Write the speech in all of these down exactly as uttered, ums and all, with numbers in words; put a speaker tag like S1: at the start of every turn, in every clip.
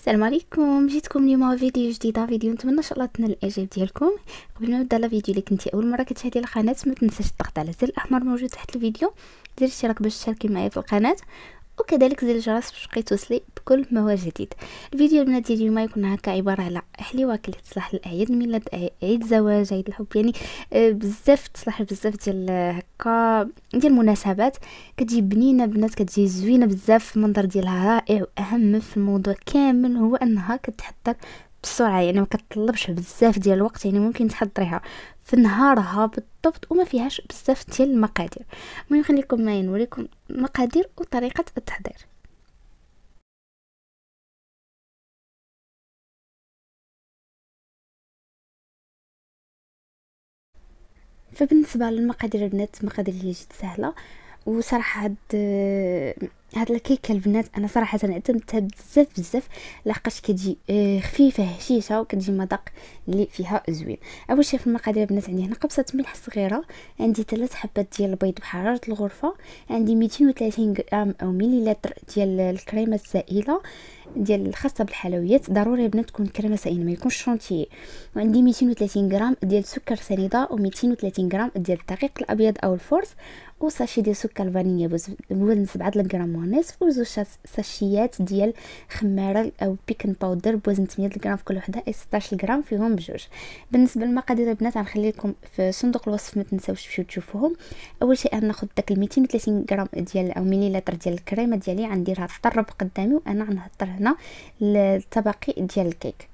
S1: السلام عليكم، جيتكم اليوم فيديو جديده. فيديو نتمنى ان شاء الله تنال الاعجاب ديالكم. قبل ما نبدا الفيديو، اللي كنتي اول مره كتشاهدي القناه ما تنساش الضغط على الزر الاحمر موجود تحت الفيديو، دير اشتراك باش تشاركي معايا في القناه، وكذلك زر الجرس باش تبقاي توصلي بكل ما هو جديد. الفيديو البنات ديال اليوم يكون هكا عباره على حليوه اللي تصلح لاعياد الميلاد، عيد الزواج، عيد الحب، يعني آه، بزاف تصلح بزاف ديال آه، هكا ديال المناسبات. كتجي بنينه بنات، كتجي زوينه بزاف، المنظر ديالها رائع. واهم في الموضوع كامل هو انها كتحضر بسرعه، يعني ما كتطلبش بزاف ديال الوقت، يعني ممكن تحضريها في نهارها بالضبط وما فيهاش بزاف ديال المقادير. المهم خليكم معايا نوريكم المقادير وطريقه التحضير. فبالنسبه للمقادير البنات، المقادير هي جد سهله. وصراحه هاد هاد الكيكه البنات انا صراحه اعتمدتها بزاف بزاف، لحقاش كتجي آه، خفيفه هشيشه، وكتجي مذاق اللي فيها زوين. اول شيء في المقادير البنات، عندي هنا قبصه ملح صغيره، عندي ثلاث حبات ديال البيض بحراره الغرفه، عندي مئتين وثلاثين غرام او مليلتر ديال الكريمه السائله ديال الخاصه بالحلويات. ضروري بنات تكون كريمه سائله، ما يكونش شونتيي. وعندي مئتين وثلاثين غرام ديال سكر سنيده، و230 غرام ديال الدقيق الابيض او الفورس، وساشي ديال سكر فانيليا بوزن سبعة غرام ونصف، وزوج ساشيات ديال خماره او بيكن باودر بوزن ثمانية غرام في كل وحده، اي ستطاش غرام فيهم بجوج. بالنسبه للمقادير البنات غنخلي لكم في صندوق الوصف، ما تنساوش تمشيو تشوفوهم. اول شيء انا ناخذ داك مئتين وثلاثين غرام ديال او مليلتر ديال الكريمه ديالي، غنديرها تطرب قدامي، وانا غنهضر هنا الطبقي ديال الكيك.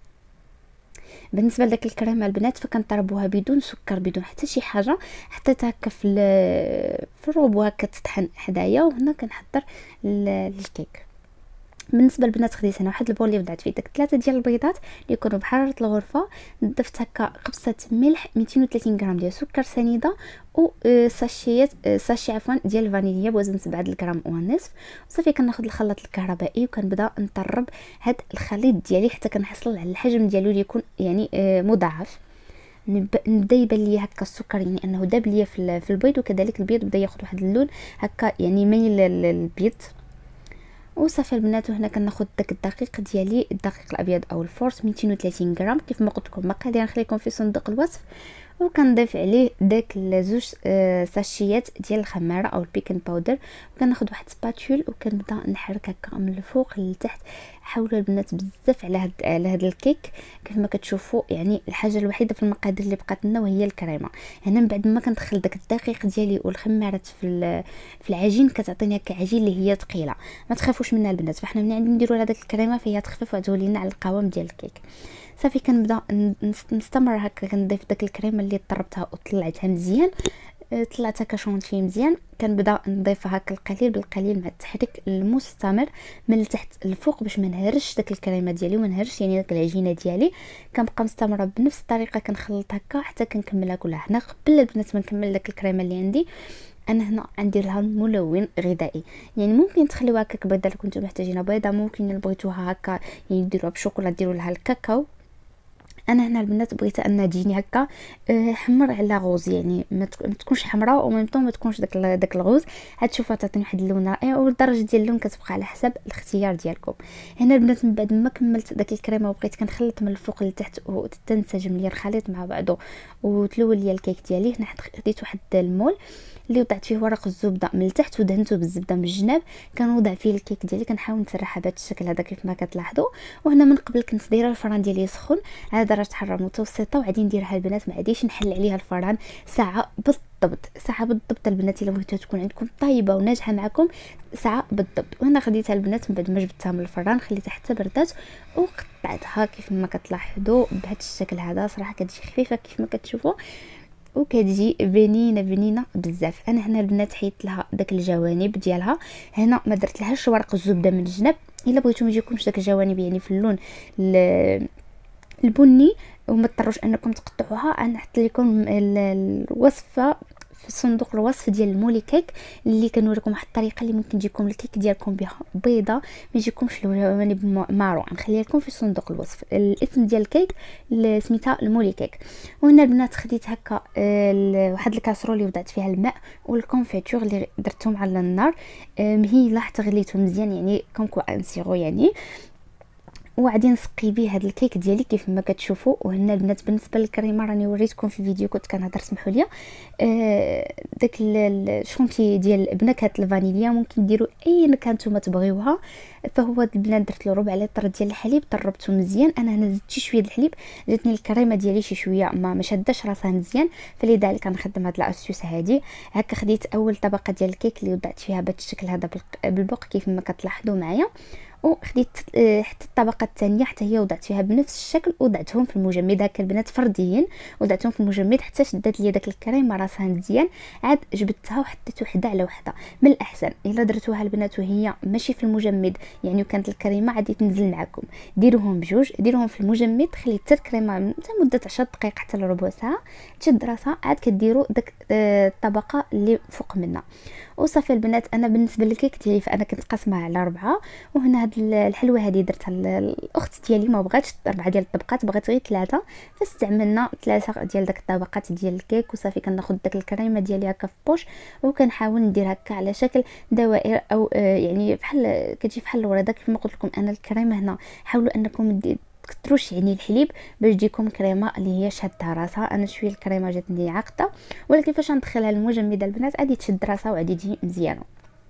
S1: بالنسبه لداك الكريمه البنات فكنطربوها بدون سكر، بدون حتى شي حاجه، حطيتها هكا في في الروبو هكا تطحن حدايا، وهنا كنحضر الكيك. بالنسبه للبنات خديت انا واحد البول اللي وضعت فيه داك ثلاثه ديال البيضات اللي يكونوا بحراره الغرفه، ضفت هكا قبصه ملح، مئتين وثلاثين غرام ديال سكر سنيده، و ساشيات ساشي عفوا ديال الفانيليا بوزن سبعة غرام ونصف. وصافي كناخذ الخلاط الكهربائي وكنبدا نطرب هاد الخليط ديالي حتى كنحصل على الحجم ديالو اللي يكون يعني مضاعف. نبدا يبان ليا هكا السكر، يعني انه داب ليا في البيض، وكذلك البيض بدا ياخذ واحد اللون هكا يعني مايل للبيض. وصافي البنات، وهنا كناخذ داك الدقيق ديالي، الدقيق الابيض او الفورس مئتين وثلاثين غرام كيف ما قلت لكم. المقادير نخليكم في صندوق الوصف. وكنضيف عليه داك الزوج آه ساشيات ديال الخماره او البيكن باودر، وكناخذ واحد سباتول وكنبدا نحرك هكا من الفوق للتحت. حاولوا البنات بزاف على هاد على هاد الكيك كيف ما كتشوفوا، يعني الحاجه الوحيده في المقادير اللي بقات لنا وهي الكريمه. هنا من بعد ما كندخل داك الدقيق ديالي والخمارات في في العجين، كتعطيني هكا عجين اللي هي ثقيله، ما تخافوش منها البنات. فاحنا ملي عندي نديروا هذاك الكريمه فهي تخفف وتولي لنا على القوام ديال الكيك. صافي كنبدا نستمر هكا، كنضيف داك الكريمه اللي طربتها وطلعتها مزيان، طلعتها كشونتي مزيان. كنبدا نضيفها هكا القليل بالقليل مع التحريك المستمر من التحت للفوق باش ما نهرش داك الكريمه ديالي وما نهرش يعني داك العجينه ديالي. كنبقى مستمره بنفس الطريقه، كنخلط هكا حتى كنكملها كلها. هنا قبل البنات ما نكمل داك الكريمه اللي عندي، انا هنا ندير لها ملون غذائي. يعني ممكن تخليوها هكاك بيضه، كنتو محتاجين بيضه، ممكن بغيتوها هكا يعني ديروها بشوكولا، ديروا لها الكاكاو. انا هنا البنات بغيت ان تجيني هكا حمر على غوز، يعني ما تكونش حمراء وما ما تكونش داك داك الغوز. هتشوفوا تعطيني واحد اللون رائع، والدرجه ديال اللون كتبقى على حسب الاختيار ديالكم. هنا البنات من بعد ما كملت داك الكريمه وبقيت كنخلط من الفوق للتحت وتنسجم لي الخليط مع بعضه وتلول لي الكيك ديالي. هنا خديت واحد المول اللي وضعت فيه ورق الزبده من التحت ودهنته بالزبده من الجناب، كنوضع فيه الكيك ديالي، كنحاول نسرحها بهذا الشكل هذا كيف ما كتلاحظوا. وهنا من قبل كنت دايره الفران ديالي سخون على درجه حراره متوسطه، وغادي نديرها البنات، ما غاديش نحل عليها الفران ساعه بالضبط. ساعه بالضبط البنات الا بغيتوها تكون عندكم طيبه وناجحه معكم، ساعه بالضبط. وهنا خديتها البنات من بعد ما جبتها من الفران، خليتها حتى بردات وقطعتها كيف ما كتلاحظوا بهذا الشكل هذا. صراحه كتجي خفيفه كيف ما كتشوفوا، وكتجي بنينه بنينه بزاف. انا هنا البنات حيت لها داك الجوانب ديالها، هنا ما درت لهاش ورق الزبده من الجناب. الا بغيتو ما يجيكمش داك الجوانب يعني في اللون البني وما تضطروش انكم تقطعوها، انا نحط لكم الوصفه في صندوق الوصف ديال المولي كيك اللي كنوريكم واحد الطريقه اللي ممكن تجيكم الكيك ديالكم بها بيضه، ما يجيكمش الجوانب مارون. نخليها لكم في صندوق الوصف الاسم ديال الكيك سميتها المولي كيك. وهنا البنات خديت هكا واحد الكاسرول اللي وضعت فيها الماء والكونفيتور اللي درتهم على النار مهيله حتى غليتهم مزيان، يعني كونكو ان سيرو يعني. وغادي نسقي به هذا الكيك ديالي كيف ما كتشوفوا. وهنا البنات بالنسبه للكريمه راني وريتكم في الفيديو كنت كنهضر، سمحوا لي. آه داك الشونتي ديال بنكهه الفانيليا ممكن ديروا اي نكهه نتوما تبغيوها. فهو البنات درت له ربع لتر ديال الحليب، طربته مزيان. انا هنا زدت شي شويه د الحليب، جاتني الكريمه ديالي شي شويه ما ما شاداش راسها مزيان، فلذلك كنخدم هاد لاستيوس هادي. هكا خديت اول طبقه ديال الكيك اللي وضعت فيها بهذا الشكل هذا بالبوق كيف ما كتلاحظوا معايا، وخديت حتى الطبقه الثانيه حتى هي وضعت فيها بنفس الشكل، وضعتهم في المجمد. هكا البنات فرديين وضعتهم في المجمد حتى شدات لي داك الكريمه راسها مزيان، عاد جبدتها وحطيت وحده على وحده. من الاحسن الا درتوها البنات وهي ماشي في المجمد، يعني وكانت الكريمه عادي تنزل معكم، ديروهم بجوج، ديروهم في المجمد، خلي حتى الكريمه حتى مده عشر دقائق حتى لربع ساعه تشد راسها، عاد كديروا داك الطبقه اللي فوق منها وصافي. البنات انا بالنسبه للكيك ديالي فانا كنت قاسمها على اربعه، وهنا هاد الحلوه هذه درتها الاخت ديالي ما بغاتش اربعه ديال الطبقات، بغات غير ثلاثه، فاستعملنا ثلاثه ديال داك الطبقات ديال الكيك وصافي. كناخذ داك الكريمه ديالي هكا في بوش وكنحاول ندير هكا على شكل دوائر او آه يعني بحال كتجي بحال الورده. كيف ما قلت لكم انا الكريمه هنا حاولوا انكم تكثروش يعني الحليب باش تجيكم كريمه اللي هي شاده راسها. انا شويه الكريمه جاتني عاقده، ولكن فاش ندخلها المجمده البنات عادي تشد راسها وعادي تجي مزيانه.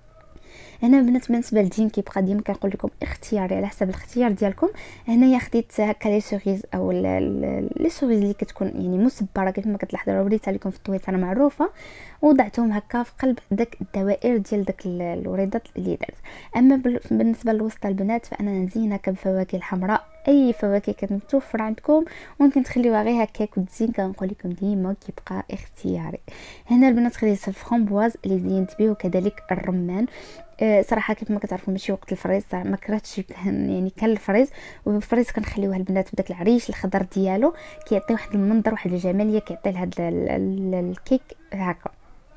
S1: هنا البنات بالنسبه للدين كيبقى ديما كنقول لكم اختياري على حسب الاختيار ديالكم. هنايا خديت هكا لي سوريز او لي سوريز اللي كتكون يعني مسبره كيف ما كتلاحظوا، وريتها لكم في التويتر معروفه، وضعتهم هكا في قلب داك الدوائر ديال داك الوريدات اللي درت. اما بالنسبه للوسط البنات فانا نزين هكا بفواكه الحمراء، اي فواكه كانت متوفره عندكم ممكن تخليوها غير هكاك وتزين، كنقول لكم ديما كيبقى اختياري. هنا البنات خديت الفرامبواز اللي زينت به وكذلك الرمان. أه صراحه كيف ما كتعرفوا ماشي وقت الفريز، ما كرهتش يعني كان الفريز، والفريز كنخليوها البنات بداك العريش الخضر ديالو كيعطي واحد المنظر واحد الجماليه كيعطي لهاد الكيك هكا.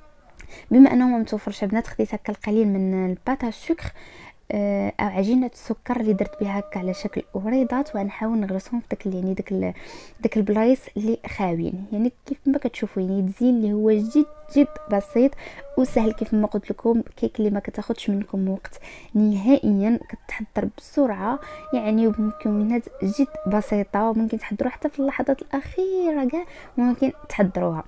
S1: بما انه ما متوفرش البنات خديت هكا القليل من الباتا السكر او عجينه السكر اللي درت بها هكا على شكل وريضات، وغنحاول نغرسهم في داك يعني داك داك البلايص اللي خاويين. يعني كيف ما كتشوفوا يعني التزيين اللي هو جد جد بسيط وسهل. كيف ما قلت لكم كيك اللي ما كتاخذش منكم وقت نهائيا، كتحضر بسرعه يعني وبمكونات جد بسيطه، وممكن تحضروها حتى في اللحظات الاخيره كاع ممكن تحضروها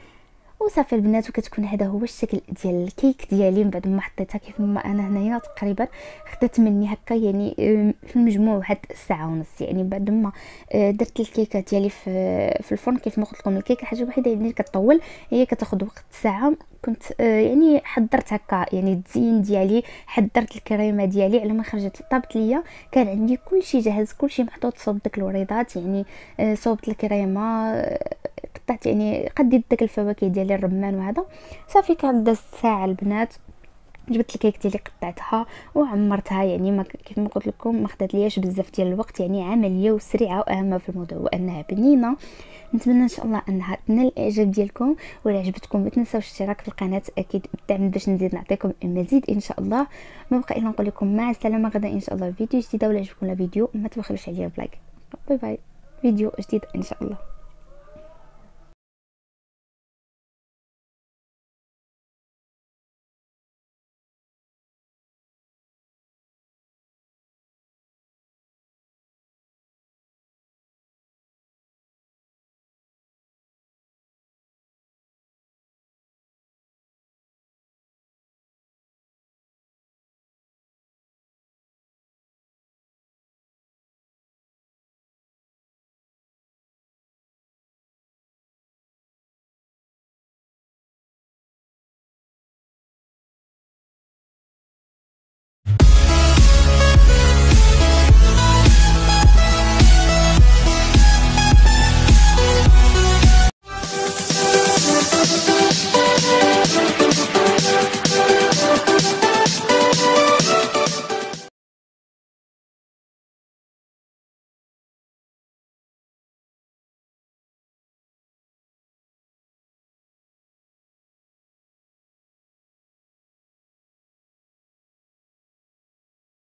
S1: وصافي البنات. وكتكون هذا هو الشكل ديال الكيك ديالي من بعد ما حطيتها. كيف ما انا هنايا تقريبا خدات مني هكا يعني في المجموع واحد ساعه ونص، يعني بعد ما درت الكيكه ديالي في في الفرن. كيف ما قلت لكم الكيكه حاجه وحيده اللي كتطول هي كتاخذ وقت ساعه. كنت يعني حضرت هكا يعني التزيين ديالي، حضرت الكريمه ديالي على ما خرجت طابت ليا كان عندي كلشي جاهز، كلشي محطوط صوب داك الوريضات، يعني صوبت الكريمه، قطعت يعني قديت داك الفواكه ديالي الرمان وهذا صافي. كان داز ساعه البنات، جبت الكيك ديالي قطعتها وعمرتها. يعني ما كيف ما قلت لكم ما خدات لياش بزاف ديال الوقت، يعني عمليه وسريعه، واهم في الموضوع هو انها بنينه. نتمنى ان شاء الله انها تنال الاعجاب ديالكم، ولا عجبتكم ما تنساوش الاشتراك في القناه اكيد بالدعم باش نزيد نعطيكم المزيد ان شاء الله. ما بقى الا نقول لكم مع السلامه، غدا ان شاء الله فيديو جديد. ولا عجبكم الفيديو ما تبخلوش عليا بلايك. باي باي، فيديو جديد ان شاء الله.